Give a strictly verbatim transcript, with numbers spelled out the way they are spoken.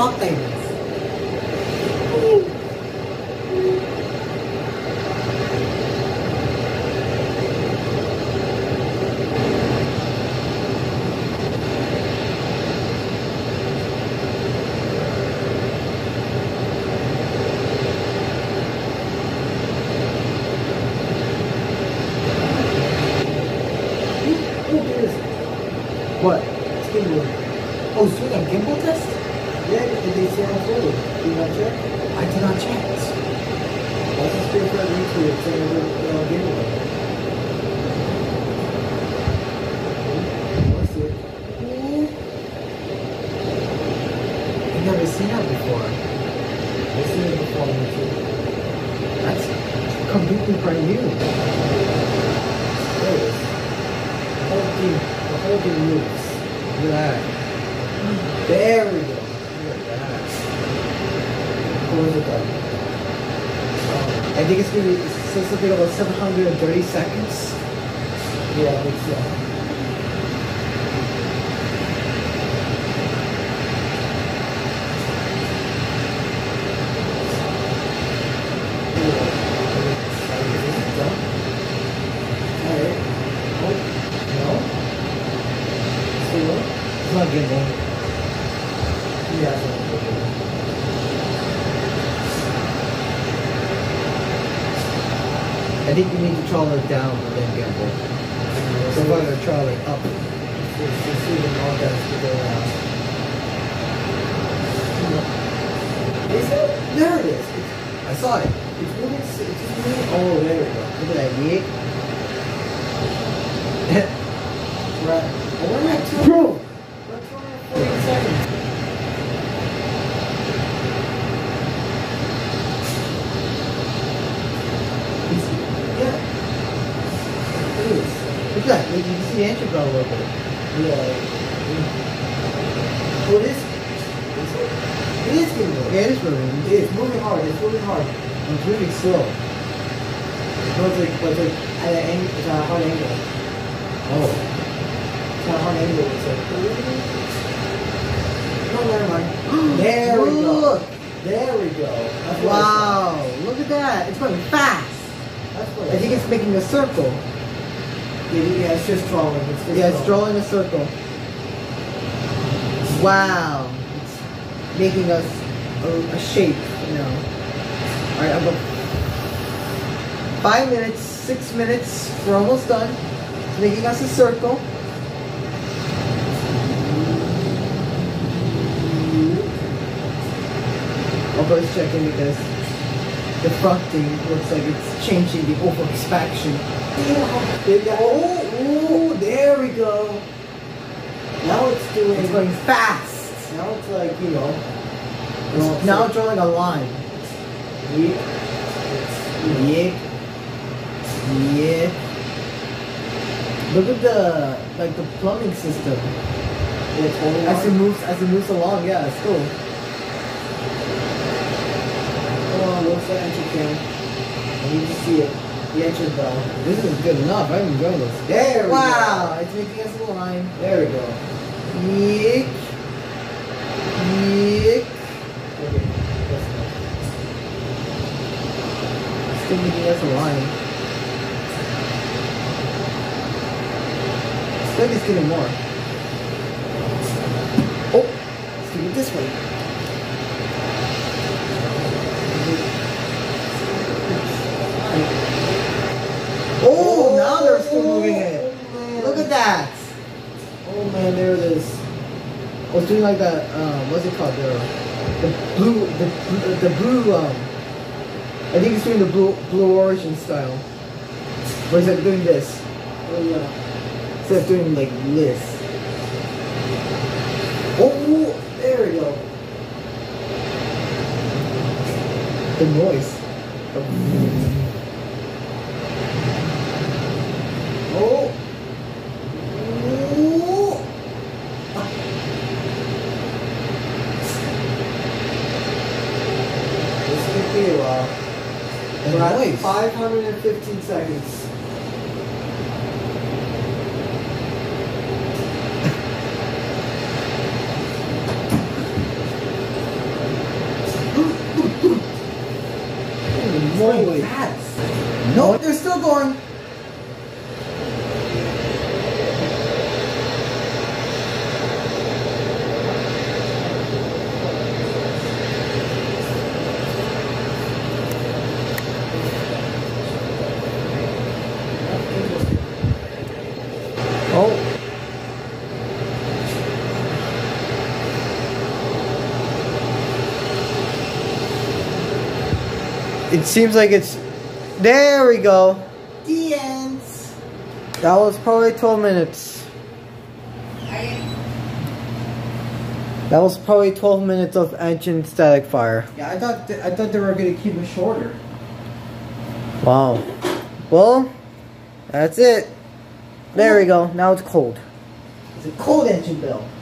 막다 이거. What? It's gimbal. Oh, it's doing a gimbal test? Yeah, did they say on photo? Did you not check? I did not check. What's the screen for YouTube saying the uh, gimbal? What's it? I've never seen that before. I've seen it before on YouTube. That's completely brand new. There it is. The whole thing, the whole thing moves. Look at that. There we go. Look at that. What was it done? Um, I think it's going to be something about seven hundred thirty seconds. Yeah, I think so. It's not gimbal. Yeah, it's not gimbal. I think you need to throttle it down and then gimbal. So if I'm going to throttle it up, it's even all that to go around. Is it? There it is. It's, I saw it. It's moving. It's just moving. Oh, there we go. Look at that. Yeet. Right. I wonder at two. Bro! forty seconds. Yeah. It is. Look at that. Like, you can see the engine bell a little bit. Yeah. Oh, it is. It is moving. Yeah, it is moving. It is moving hard. It's moving hard. It's moving slow. So it's like, it's like at an angle. It's at a hard angle. Oh. It's at a hard angle. It's like. Oh, never mind. There we go. There we go. That's wow. Look at that. It's going fast. That's what I think it's making a circle. Yeah, yeah, it's just drawing. It's just yeah, it's drawing a circle. Wow. It's making us a, a shape, you know. Alright, I'm about five minutes, six minutes. We're almost done. It's making us a circle. I'll go checking because the front thing looks like it's changing the oval expansion. Oh, oh, there we go. Now it's doing. It's going fast. Now it's like, you know. It's now like, drawing a line. Yeet. Yeet. Yeet. Look at the like the plumbing system. Yeah, it's holding as on. it moves as it moves along. Yeah, it's cool. Oh, what's the entry cam? I need to see it. The entry bell. This is good enough. I'm enjoying this. There we wow, go. It's making us a line. There we go. Yeek. Yeek. Okay. Still making us a line. I feel like it's getting more. Oh, let's do it this way. Oh, now they're still moving it. Man. Look at that. Oh man, there it is. Oh, it's doing like that. Um, what's it called? The the blue, the the blue. Um, I think it's doing the blue blue origin style. Or is it doing this? Oh yeah. Instead of doing like this. Oh, there we go. The noise. The Oh. Ooh. This could be a while. The We're at noise. five hundred fifteen seconds. going Holy. fast. No, they're still going. Oh. It seems like it's... There we go. The end. That was probably twelve minutes. That was probably twelve minutes of engine static fire. Yeah, I thought th I thought they were gonna keep it shorter. Wow. Well, that's it. There we go. Now it's cold. It's a cold engine, Bill.